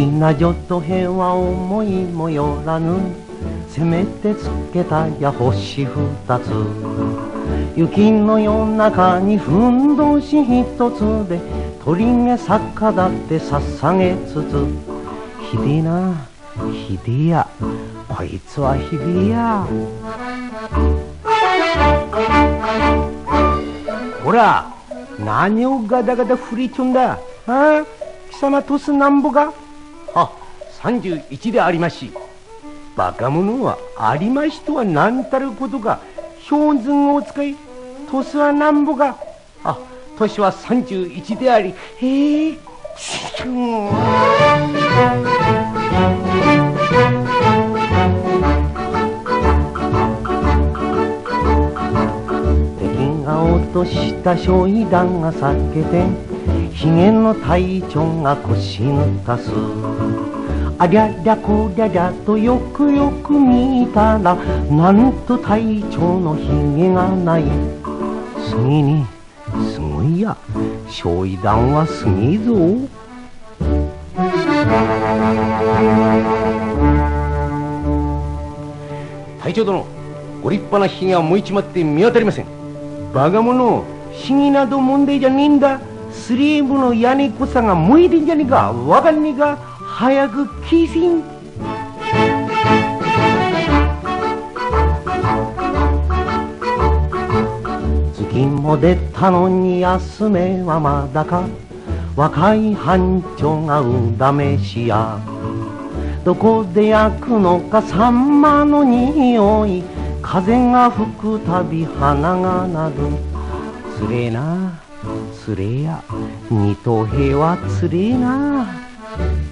な女と平和思いもよらぬ、せめてつけたや星二つ。雪の夜中にふんどし一つで鳥毛逆だって捧げつつ、ひでえなひでえや、こいつはひでえや。ほら、何をガタガタ振りちょんだ。ああ、貴様トスなんぼか。あ、31でありまし。バカ者はありましとは何たることか。標準を使い、トスはなんぼか。あ、年は31であり、へえ、敵が落とした焼夷弾が裂けて、ひげの隊長が腰抜かす。ありゃりゃこりゃりゃとよくよく見たら、なんと隊長のひげがない。次にすごいや、焼夷弾はすげえぞ。隊長殿、ご立派なひげが燃えちまって見当たりません。バカ者、ひげなど問題じゃねえんだ。スリーブの屋根こさが燃えてんじゃねえか。わかんねえか。早く消せん。月も出たのに休めはまだか。若い班長がうだめしや、どこで焼くのかサンマの匂い。風が吹くたび花が鳴る。つれえなつれえや、二等兵はつれえな。